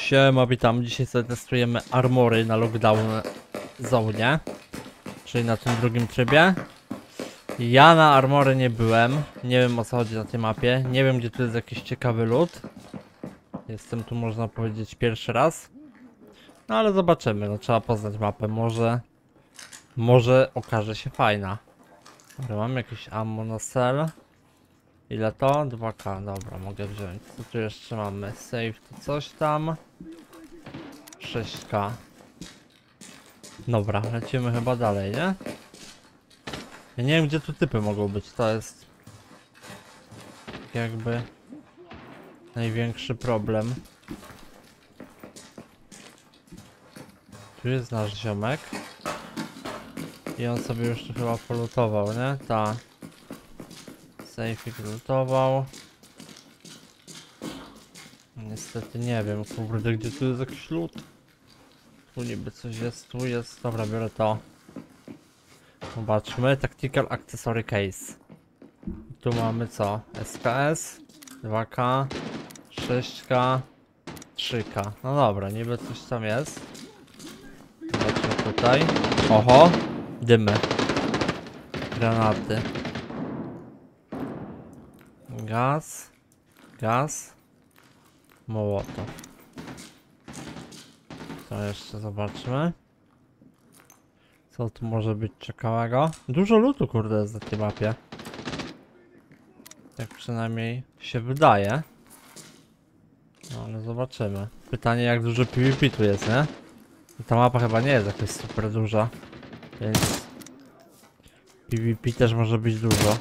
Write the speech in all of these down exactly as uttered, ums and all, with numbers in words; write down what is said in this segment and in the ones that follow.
Siema, witam. Dzisiaj sobie testujemy armory na lockdown zone, czyli na tym drugim trybie. Ja na armory nie byłem, nie wiem o co chodzi na tej mapie, nie wiem gdzie tu jest jakiś ciekawy loot. Jestem tu, można powiedzieć, pierwszy raz. No ale zobaczymy, no trzeba poznać mapę, może... Może okaże się fajna. Dobra, mam jakieś ammo na cel. Ile to? dwa K, dobra, mogę wziąć. Co tu jeszcze mamy? Save to coś tam. sześć K. Dobra, lecimy chyba dalej, nie? Ja nie wiem gdzie tu typy mogą być, to jest jakby największy problem. Tu jest nasz ziomek. I on sobie już tu chyba polutował, nie? Ta. Sejfik lutował. Niestety nie wiem, kurde, gdzie tu jest jakiś loot. Tu niby coś jest, tu jest. Dobra, biorę to. Zobaczmy, Tactical Accessory Case. Tu mamy co? S K S, dwa K, sześć K, trzy K. No dobra, niby coś tam jest. Zobaczmy tutaj. Oho, dymy. Granaty. Gaz. Gaz. Mołotow. To jeszcze zobaczmy. Co tu może być ciekawego? Dużo lootu, kurde, jest na tej mapie. Tak przynajmniej się wydaje. No ale zobaczymy. Pytanie, jak dużo PvP tu jest, nie? Ta mapa chyba nie jest jakaś super duża. Więc PvP też może być dużo.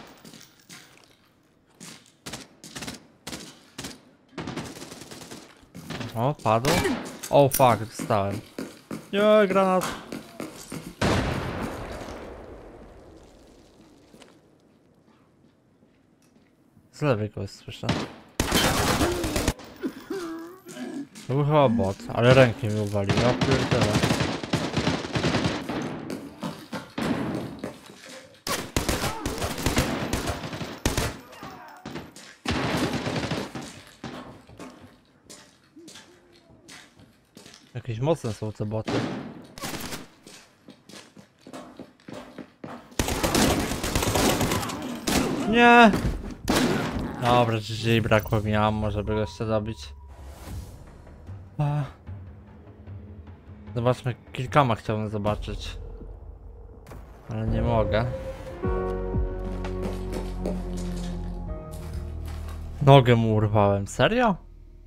O, padł. O, fuck, dostałem. Nie, granat. Z lewej kogoś słyszę. To był chyba bot, ale rękę mi uwalił. Ja pierdolę. Jakieś mocne są te boty. Nie! Dobra, G G, brakło mi ammo, żeby go jeszcze dobić. Zobaczmy, kilkoma chciałbym zobaczyć. Ale nie mogę. Nogę mu urwałem, serio?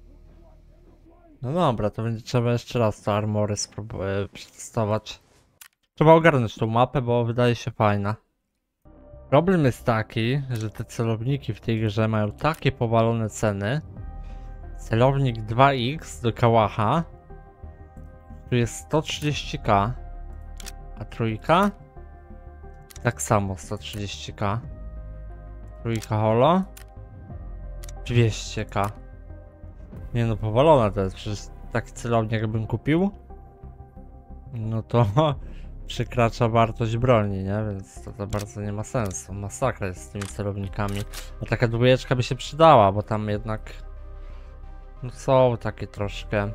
No dobra, to będzie trzeba jeszcze raz te armory spróbować przetestować. Trzeba ogarnąć tą mapę, bo wydaje się fajna. Problem jest taki, że te celowniki w tej grze mają takie powalone ceny. Celownik dwa X do Kałacha tu jest sto trzydzieści K, a trójka tak samo sto trzydzieści K. Trójka holo dwieście K. Nie no, powalona to jest, przecież taki celownik jakbym kupił, no to przekracza wartość broni, nie? Więc to, to bardzo nie ma sensu. Masakra jest z tymi celownikami. A taka dwójeczka by się przydała, bo tam jednak no są takie troszkę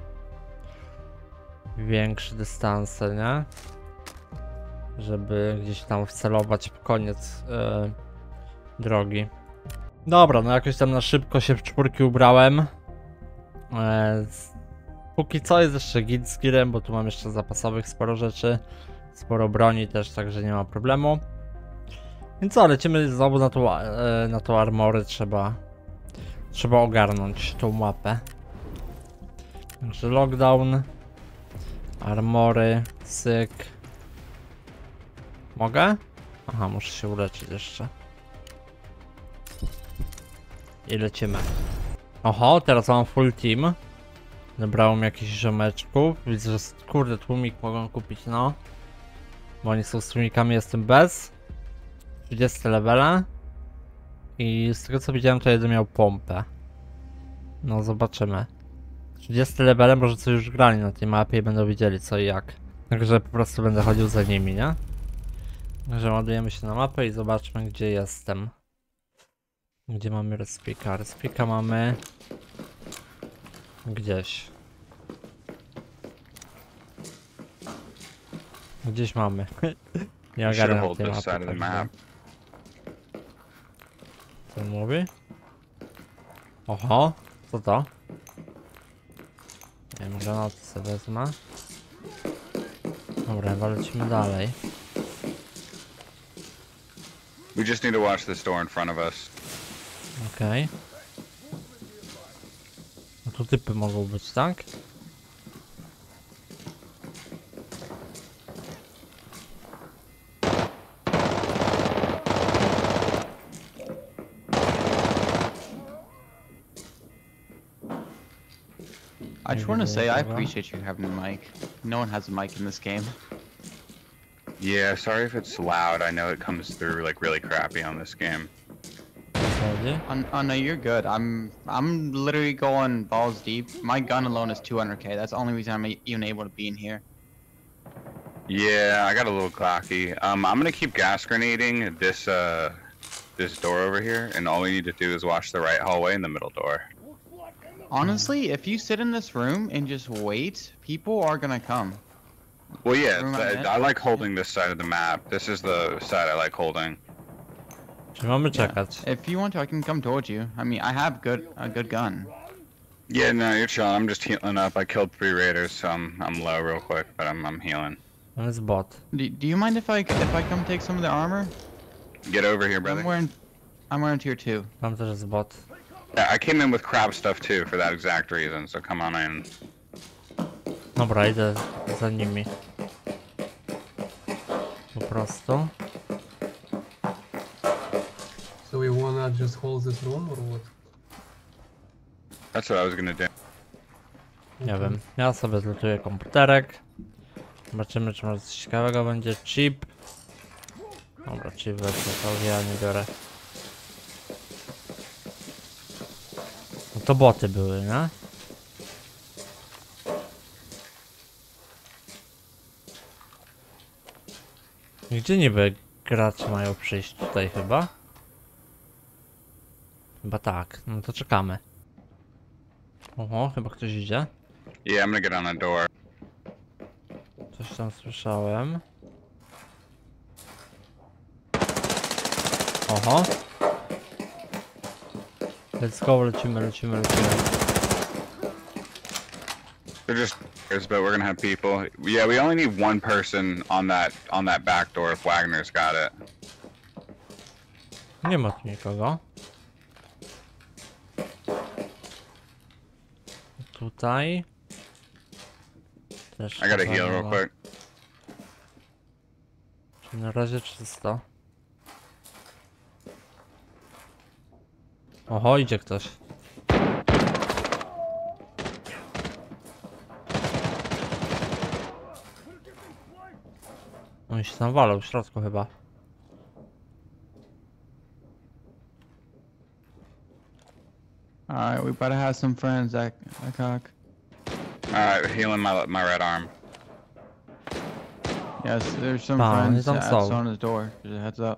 większe dystanse, nie? Żeby gdzieś tam wcelować w koniec yy, drogi. Dobra, no jakoś tam na szybko się w czwórki ubrałem. Yy, póki co jest jeszcze git z gearem, bo tu mam jeszcze zapasowych sporo rzeczy. Sporo broni też, także nie ma problemu. Więc co, lecimy znowu na tą, yy, na tą armory, trzeba Trzeba ogarnąć tą mapę. Także lockdown. Armory, syk. Mogę? Aha, muszę się uleczyć jeszcze. I lecimy. Oho, teraz mam full team. Dobrałem jakichś ziomeczków. Widzę, że kurde, tłumik mogą kupić, no. Bo oni są z tłumikami, jestem bez. trzydzieści levela. I z tego co widziałem, to jeden miał pompę. No zobaczymy. trzydzieści levele, może coś już grali na tej mapie i będą wiedzieli co i jak. Także po prostu będę chodził za nimi, nie? Także ładujemy się na mapę i zobaczmy gdzie jestem. Gdzie mamy respika? Respika mamy gdzieś. Gdzieś mamy. Nie I should have ogarniam hold tej this mapy. side of the tak map. Co on mówi? Oho, co to? Nie wiem, granaty sobie wezmę. Dobra, chyba lecimy dalej. We just need to watch this door in front of us. Okej. Okay. No tu typy mogą być, tak? I just want to say I appreciate you having a mic. No one has a mic in this game. Yeah, sorry if it's loud. I know it comes through like really crappy on this game. Oh, oh no, you're good. I'm I'm literally going balls deep. My gun alone is two hundred K. That's the only reason I'm even able to be in here. Yeah, I got a little cocky. Um, I'm gonna keep gas grenading this uh this door over here, and all we need to do is watch the right hallway and the middle door. Honestly, if you sit in this room and just wait, people are gonna come. Well, yeah, Room th- ahead? I like holding this side of the map. This is the side I like holding. Czy mamy czekać? If you want to, I can come towards you. I mean, I have good a good gun. Yeah, no, you're chilling. I'm just healing up. I killed three raiders, so I'm I'm low real quick, but I'm I'm healing. To jest bot. Do, do you mind if I if I come take some of the armor? Get over here, I'm brother. wearing I'm wearing tier two. Tam też jest bot. Yeah, I came in with crab stuff too for that exact reason. So come on in. Dobra, idę za nimi. Po prostu. So we wanna just hold this room or what? That's what I was gonna do. Nie wiem. Ja sobie zlutuję komputerek. Zobaczymy, czy może coś ciekawego będzie. Chip. Dobra, chip wezmę, to ja nie biorę. No to boty były, nie? Gdzie niby gracze mają przyjść? Tutaj chyba? Chyba tak. No to czekamy. Oho, chyba ktoś idzie. Yeah, I'm gonna get on the door. Coś tam słyszałem. Oho. Let's go, lecimy, lecimy, lecimy. They're just but we're gonna have people. Yeah, we only need one person on that on that back door if Wagner's got it. Nie ma tu nikogo. Tutaj. Też I gotta chyba heal nie real ma. quick. Czyli na razie czysto. Oho, idzie ktoś. On się tam walał w środku chyba. All right, we better have some friends, Zach. Cock. Alright, healing my my red arm. Yes, there's some Ah, friends he's on at salt. Sona's door. Just a heads up.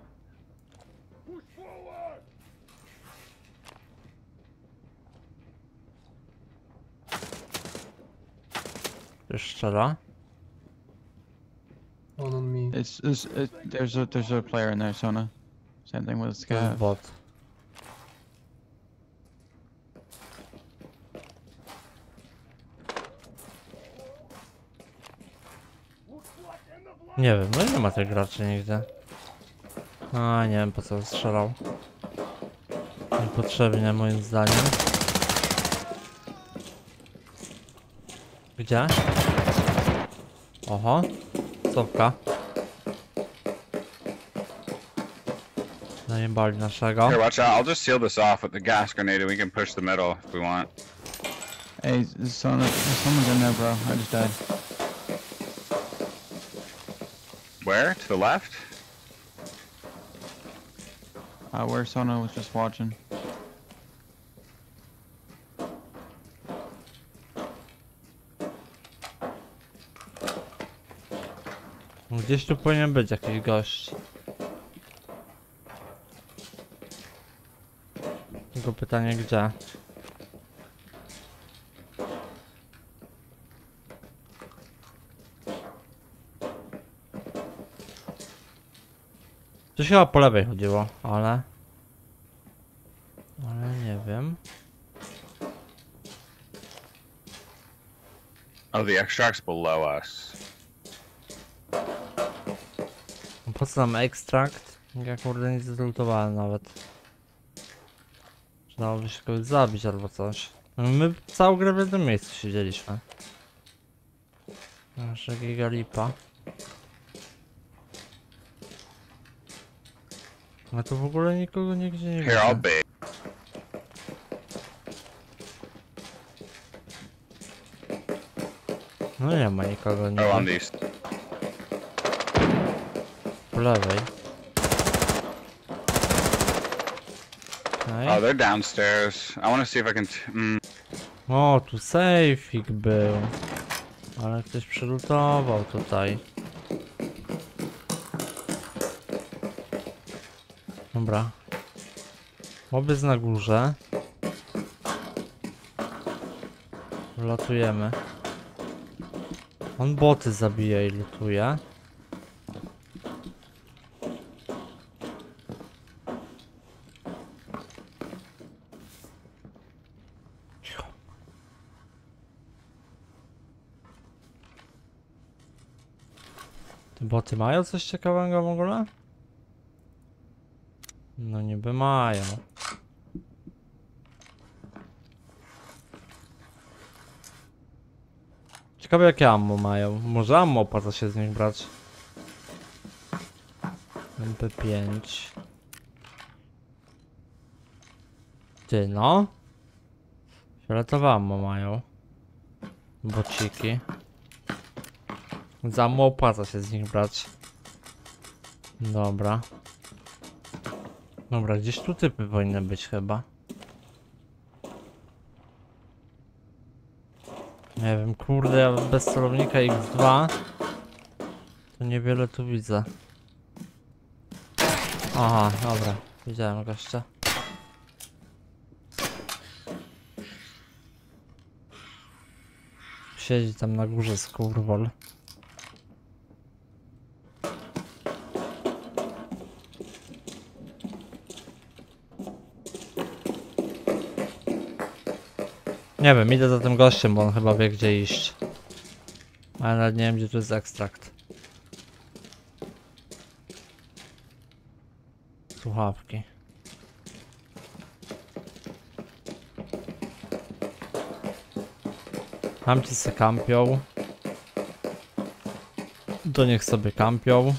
Już strzela. One on me. It's, it's it, there's a there's a player in there, Sona. Same thing with To jest Scav. bot. Nie wiem, no nie ma tych graczy nigdy. A nie wiem po co strzelał. Niepotrzebnie moim zdaniem. Gdzie? Oho. Cofka. Zajebali naszego. Here, watch out. I'll just seal this off with the gas grenade and we can push the middle if we want. Hey, Sona, someone's in there, bro. I just died. Where? To the left? Uh, where Sona was just watching. Gdzieś tu powinien być jakiś gość. Tylko pytanie gdzie? To się chyba po lewej chodziło, ale... Ale nie wiem. Oh, the extract's below us. Po co nam ekstrakt? Ja kurde nic zlutowałem nawet. Przydałoby się kogoś zabić albo coś. My całą grę w jednym miejscu siedzieliśmy. Nasza giga lipa. A tu w ogóle nikogo nigdzie nie Here, I'll widzę. bait. No nie ma nikogo Oh, on nigdzie. these. Po lewej. Oh, Okej. they're downstairs. I want to see if I can. T mm. O, tu sejfik był. Ale ktoś przelutował tutaj. Dobra. Moby jest na górze. Latujemy. On boty zabija i lutuje. Cicho. Te boty mają coś ciekawego w ogóle? No niby mają. Ciekawe jakie ammo mają. Może ammo opłaca się z nich brać. M P pięć. Ty no. Fioletowe ammo mają. Bociki. Za ammo opłaca się z nich brać. Dobra. Dobra, gdzieś tu typy powinny być chyba. Nie wiem, kurde, ja bez celownika X dwa to niewiele tu widzę. Aha, dobra, widziałem gościa. Siedzi tam na górze skurwol. Nie wiem, idę za tym gościem, bo on chyba wie gdzie iść. Ale nawet nie wiem gdzie tu jest ekstrakt. Słuchawki. Tamci se kampią. To niech sobie kampią.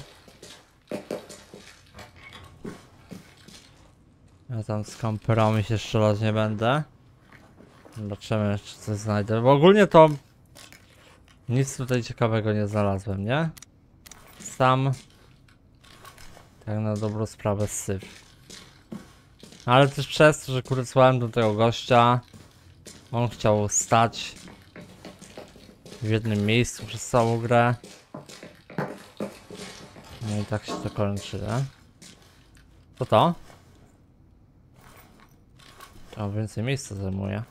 Ja tam z kamperami się strzelać nie będę. Zobaczymy, czy coś znajdę. Bo ogólnie to nic tutaj ciekawego nie znalazłem, nie? Sam tak na dobrą sprawę syf. Ale też przez to, że kurde słuchałem do tego gościa. On chciał stać w jednym miejscu przez całą grę. No i tak się to kończy, nie? Co to? To więcej miejsca zajmuje.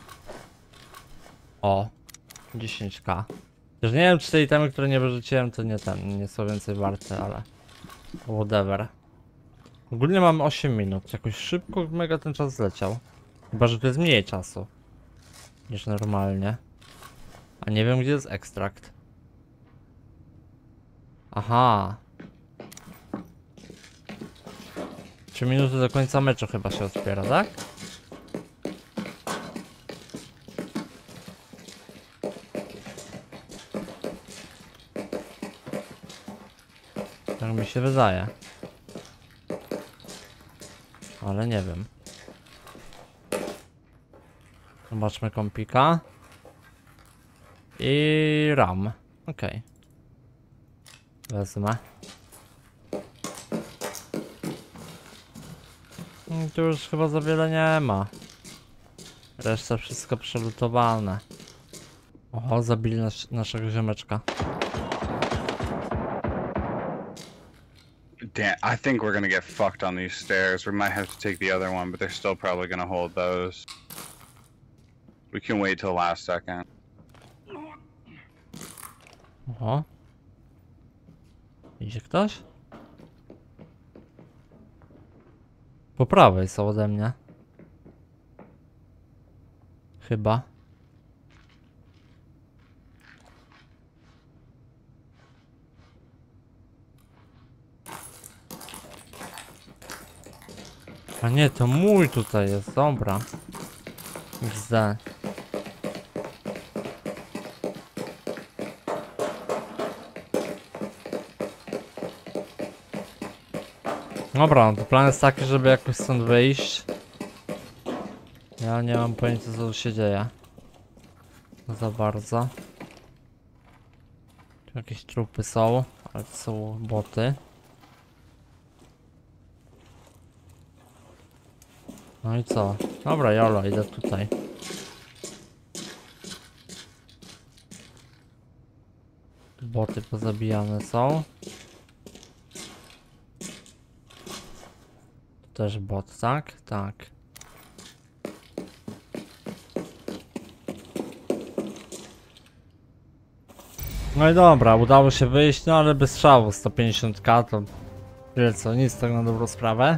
O, dziesięć ka. Też nie wiem, czy te itemy, które nie wyrzuciłem, to nie ten, nie są więcej warte, ale whatever. Ogólnie mamy osiem minut, jakoś szybko mega ten czas zleciał. Chyba, że to jest mniej czasu niż normalnie. A nie wiem, gdzie jest ekstrakt. Aha. trzy minuty do końca meczu chyba się otwiera, tak? Tak mi się wydaje. Ale nie wiem. Zobaczmy kompika. I RAM. Okej. Okay. Wezmę. Mm, Tu już chyba za wiele nie ma. Reszta wszystko przelutowane. Oho, zabili nas naszego ziomeczka. Damn, I think we're gonna get fucked on these stairs. We might have to take the other one, but they're still probably gonna hold those. We can wait till last second. Oho. Idzie ktoś? Po prawej są ode mnie. Chyba. A nie, to mój tutaj jest, dobra. X D. Dobra, no to plan jest taki, żeby jakoś stąd wyjść. Ja nie mam pojęcia, co tu się dzieje. Za bardzo. Tu jakieś trupy są, ale to są boty. No i co? Dobra, jolo, idę tutaj. Boty pozabijane są. Tu też bot, tak? Tak. No i dobra, udało się wyjść, no ale bez strzału sto pięćdziesiąt ka to... Wiele co, nic tak na dobrą sprawę.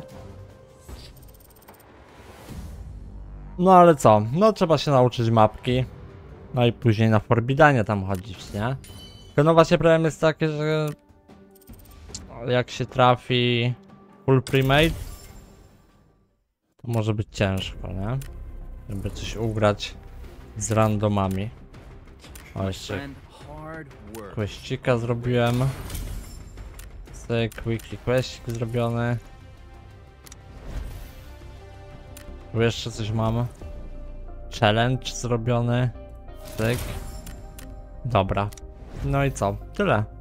No ale co, no trzeba się nauczyć mapki. No i później na Forbidanie tam chodzić, nie? Tylko no właśnie problem jest taki, że... Jak się trafi... Full premade... To może być ciężko, nie? Żeby coś ugrać z randomami. O, jeszcze... Questika zrobiłem. Cyk, weekly questik zrobiony. Tu jeszcze coś mam. Challenge zrobiony. Cyk. Dobra. No i co? Tyle.